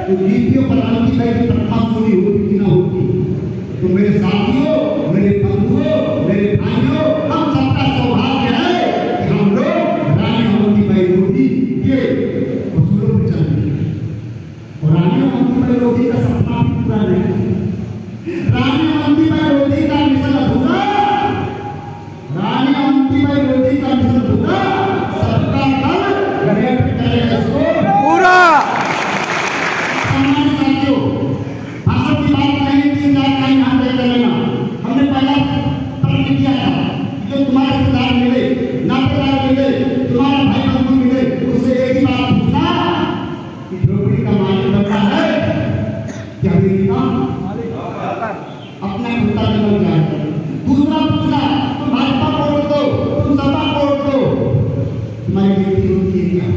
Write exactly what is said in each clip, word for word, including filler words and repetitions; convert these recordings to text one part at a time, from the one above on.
तो नीतियों प्रधान की भाई प्रथा पूरी होती कि ना होती। तो मेरे साथियों, मेरे बंधुओं, मेरे भाइयों, हम सबका सौभाग्य है कि हम लोग रानी अवंतीबाई रोधी के उसूलों पर चल रहे हैं। और रानी अवंतीबाई रोधी का सपना पूरा नहीं, रानी अवंतीबाई रोधी का मिशन अधूरा, रानी अवंतीबाई रोधी का मिशन अधूरा, सबका कल ग्रेट करेगा इसको पूरा। सम्मानित साथियों, भाषण की बात नहीं, तीन चार का यहाँ पे चलेगा। हमने पहला प्रश्न किया था जो तुम्हारे रिश्तेदार मिले, नातेदार मिले, तुम्हारा भाई बंधु मिले, उससे एक ही बात पूछना कि द्रौपदी का मालिक बनना है क्या? का अपना कुत्ता जन्म क्या है? दूसरा पूछना तुम भाजपा को वोट दो, तुम सपा को वोट दो, तुम्हारी गिनती होती है क्या?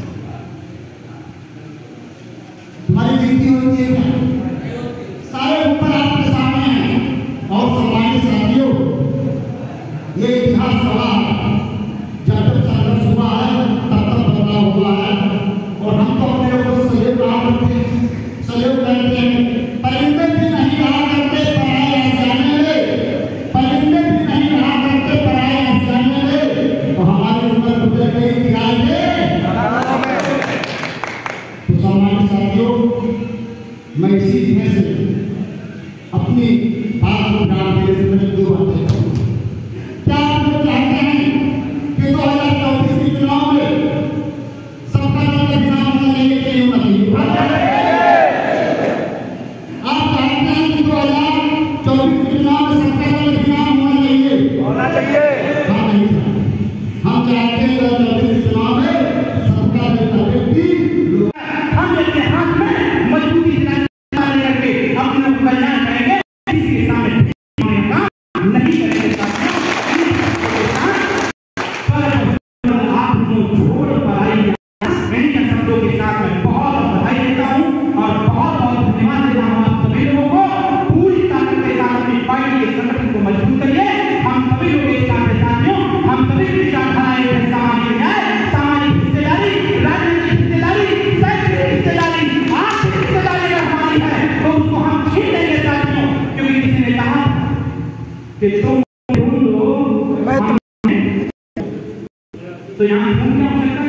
तुम्हारी गिनती होती है क्या? सारे ऊपर आपके सामने हैं। और सम्मानित साथियों, ये इतिहास रहा, जब तक संघर्ष हुआ है तब तक बदलाव हुआ है। और हम तो अपने लोगों को सहयोग रहा करते हैं, सहयोग करते हैं। परिंदे भी नहीं रहा करते पराए आसियाने में, परिंदे भी नहीं रहा करते पराए आसियाने में। तो हमारे ऊपर गुजर गई दिखाएंगे। तो सम्मानित साथियों, मैं इसी में से अपनी बात को ध्यान देने से पहले दो बातें कहूँ। क्या आप लोग चाहते हैं कि दो हजार चौबीस के चुनाव में सबका दल का चुनाव होना चाहिए कि नहीं होना चाहिए? आप चाहते हैं कि दो हजार चौबीस के चुनाव में सबका दल का चुनाव होना चाहिए? होना चाहिए। हाँ, नहीं हम चाहते हैं दो हजार चौबीस के चुनाव में सबका दल का व्यक्ति हम अपने हाथ में मजबूती से अपना कल्याण करेंगे, इसके सामने नहीं करेंगे। आप छोड़ पढ़ाई शब्दों के साथ मैं बहुत बधाई देता हूँ और बहुत बहुत धन्यवाद देता हूँ आप सभी लोगों को। पूरी ताकत के साथ अपनी पार्टी के संगठन को मजबूत करिए। हम सभी लोग एक साथ साथियों, हम सभी की विचारधाराएं सामाजिक न्याय, सामाजिक हिस्सेदारी, राजनीतिक हिस्सेदारी, शैक्षणिक हिस्सेदारी, आर्थिक हिस्सेदारी अगर हमारी है तो उसको हम छीन लेंगे साथियों। क्योंकि किसी ने कहा कि तुम ढूंढ लो तो यहाँ ढूंढ क्या हो सकता है?